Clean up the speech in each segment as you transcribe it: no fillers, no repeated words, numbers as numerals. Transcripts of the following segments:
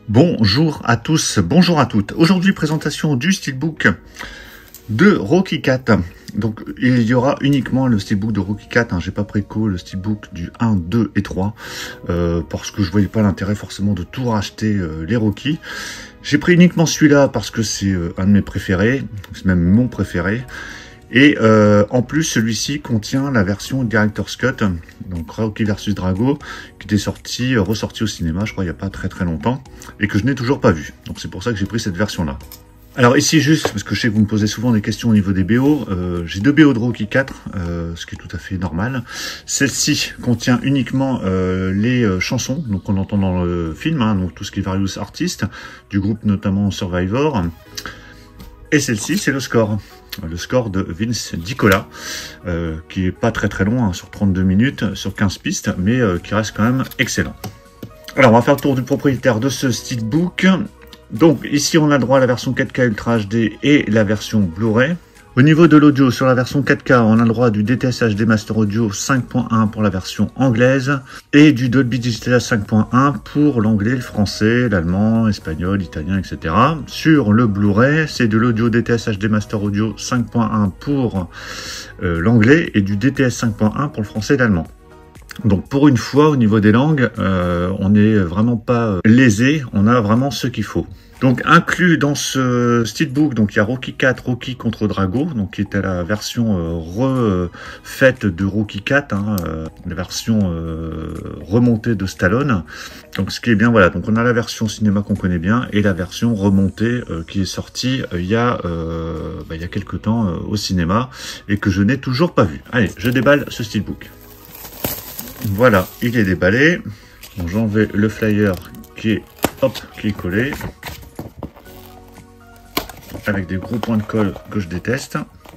Bonjour à tous, bonjour à toutes. Aujourd'hui, présentation du steelbook de Rocky 4. Donc, il y aura uniquement le steelbook de Rocky 4. J'ai pas préco le steelbook du 1, 2 et 3 parce que je voyais pas l'intérêt forcément de tout racheter les Rocky. J'ai pris uniquement celui-là parce que c'est un de mes préférés, c'est même mon préféré. Et en plus, celui-ci contient la version Director's Cut, donc Rocky vs Drago, qui était ressorti au cinéma, je crois, il n'y a pas très longtemps, et que je n'ai toujours pas vu. Donc c'est pour ça que j'ai pris cette version-là. Alors ici, juste, parce que je sais que vous me posez souvent des questions au niveau des BO, j'ai deux BO de Rocky 4, ce qui est tout à fait normal. Celle-ci contient uniquement les chansons, donc on entend dans le film, donc tout ce qui est Various Artists, du groupe notamment Survivor. Et celle-ci, c'est le score. Le score de Vince DiCola, qui est pas très long, sur 32 minutes, sur 15 pistes, mais qui reste quand même excellent. Alors, on va faire le tour du propriétaire de ce steelbook. Donc, ici, on a droit à la version 4K Ultra HD et la version Blu-ray. Au niveau de l'audio, sur la version 4K, on a le droit du DTS HD Master Audio 5.1 pour la version anglaise et du Dolby Digital 5.1 pour l'anglais, le français, l'allemand, l'espagnol, l'italien, etc. Sur le Blu-ray, c'est de l'audio DTS HD Master Audio 5.1 pour l'anglais et du DTS 5.1 pour le français et l'allemand. Donc pour une fois, au niveau des langues, on n'est vraiment pas lésé, on a vraiment ce qu'il faut. Donc inclus dans ce steelbook, donc il y a Rocky 4, Rocky contre Drago, donc qui était la version refaite de Rocky 4, la version remontée de Stallone. Donc ce qui est bien, voilà, donc on a la version cinéma qu'on connaît bien et la version remontée qui est sortie il y a quelques temps au cinéma et que je n'ai toujours pas vu. Allez, je déballe ce steelbook. Voilà, il est déballé. Donc j'enlève le flyer qui est collé. Avec des gros points de colle que je déteste.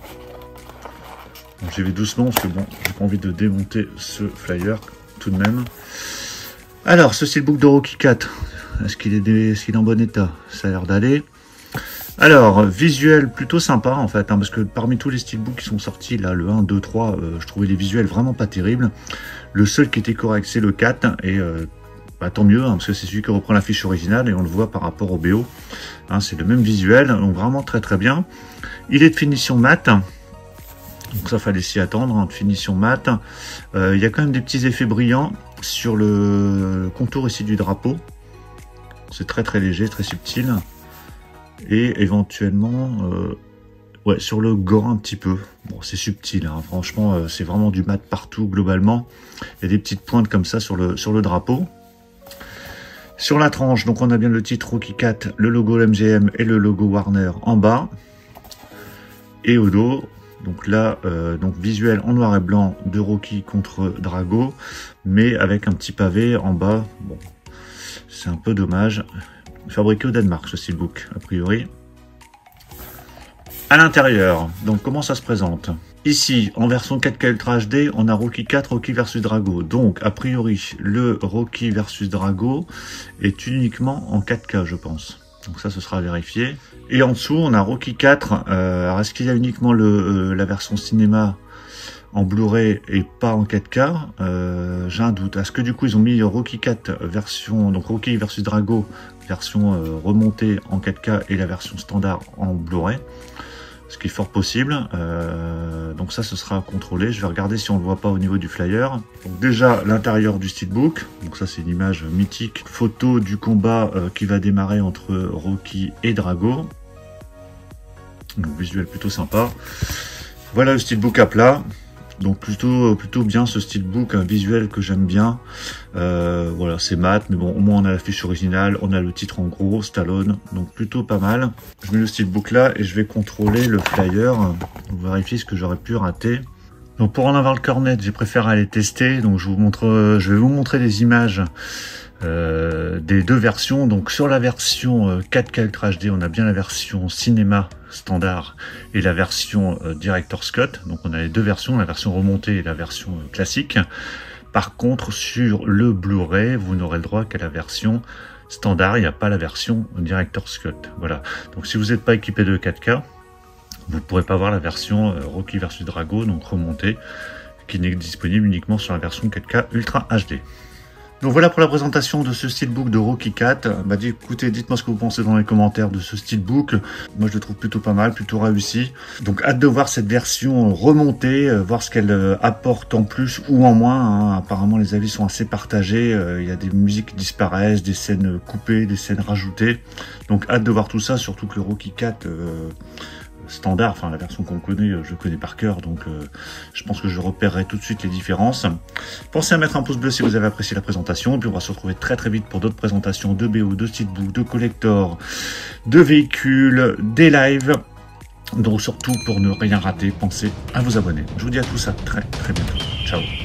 J'y vais doucement parce que bon, j'ai pas envie de démonter ce flyer tout de même. Alors, ce steelbook de Rocky 4, est-ce qu'il est en bon état? Ça a l'air d'aller. Alors, visuel plutôt sympa en fait, parce que parmi tous les steelbooks qui sont sortis, là, le 1, 2, 3, je trouvais les visuels vraiment pas terribles. Le seul qui était correct, c'est le 4, et tant mieux, parce que c'est celui qui reprend la fiche originale, et on le voit par rapport au BO. C'est le même visuel, donc vraiment très bien. Il est de finition mat, donc ça fallait s'y attendre, de finition mat. Il y a quand même des petits effets brillants sur le contour ici du drapeau. C'est très léger, très subtil. Et éventuellement, sur le gant un petit peu. Bon, c'est subtil, franchement, c'est vraiment du mat partout globalement. Il y a des petites pointes comme ça sur le drapeau. Sur la tranche, donc on a bien le titre Rocky 4, le logo MGM et le logo Warner en bas. Et au dos, donc là, donc visuel en noir et blanc de Rocky contre Drago, mais avec un petit pavé en bas. Bon, c'est un peu dommage. Fabriqué au Danemark, ce steelbook, a priori. À l'intérieur, donc comment ça se présente? Ici, en version 4K Ultra HD, on a Rocky 4, Rocky vs Drago. Donc, a priori, le Rocky vs Drago est uniquement en 4K, je pense. Donc ça, ce sera à vérifier. Et en dessous, on a Rocky 4. Alors, est-ce qu'il y a uniquement la version cinéma en Blu-ray et pas en 4K? J'ai un doute. Est-ce que du coup, ils ont mis Rocky 4 version, donc Rocky vs Drago, version remontée en 4K et la version standard en Blu-ray? Ce qui est fort possible. Donc ça, ce sera contrôlé. Je vais regarder si on le voit pas au niveau du flyer. Donc déjà, l'intérieur du steelbook. Donc ça, c'est une image mythique. Photo du combat qui va démarrer entre Rocky et Drago. Donc visuel plutôt sympa. Voilà le steelbook à plat. Donc plutôt bien ce steelbook, un visuel que j'aime bien. Voilà, c'est mat, mais bon, au moins on a la fiche originale, on a le titre en gros, Stallone, donc plutôt pas mal. Je mets le steelbook là et je vais contrôler le flyer, pour vérifier ce que j'aurais pu rater. Donc pour en avoir le cœur net, j'ai préféré aller tester, donc je vais vous montrer des images des deux versions. Donc sur la version 4K Ultra HD, on a bien la version cinéma standard et la version Director's Cut. Donc on a les deux versions, la version remontée et la version classique. Par contre, sur le Blu-ray, vous n'aurez le droit qu'à la version standard, il n'y a pas la version Director's Cut. Voilà. Donc si vous n'êtes pas équipé de 4K, vous ne pourrez pas voir la version Rocky vs Drago, donc remontée, qui n'est disponible uniquement sur la version 4K Ultra HD. Donc voilà pour la présentation de ce steelbook de Rocky Cat. Bah écoutez, dites-moi ce que vous pensez dans les commentaires de ce steelbook. Moi je le trouve plutôt pas mal, plutôt réussi. Donc hâte de voir cette version remontée, voir ce qu'elle apporte en plus ou en moins. Hein. Apparemment les avis sont assez partagés. Il y a des musiques qui disparaissent, des scènes coupées, des scènes rajoutées. Donc hâte de voir tout ça, surtout que le Rocky Cat standard, enfin la version qu'on connaît, je connais par cœur, donc je pense que je repérerai tout de suite les différences. Pensez à mettre un pouce bleu si vous avez apprécié la présentation, et puis on va se retrouver très très vite pour d'autres présentations de BO, de steelbook, de collector, de véhicules, des lives. Donc surtout pour ne rien rater, pensez à vous abonner. Je vous dis à tous à très très bientôt. Ciao.